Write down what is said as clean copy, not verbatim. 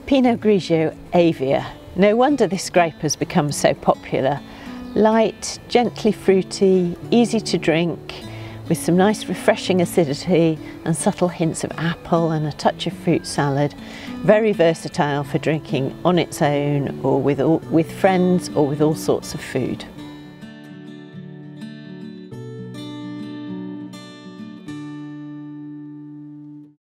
Pinot Grigio Avia. No wonder this grape has become so popular. Light, gently fruity, easy to drink, with some nice refreshing acidity and subtle hints of apple and a touch of fruit salad. Very versatile for drinking on its own or with friends or with all sorts of food.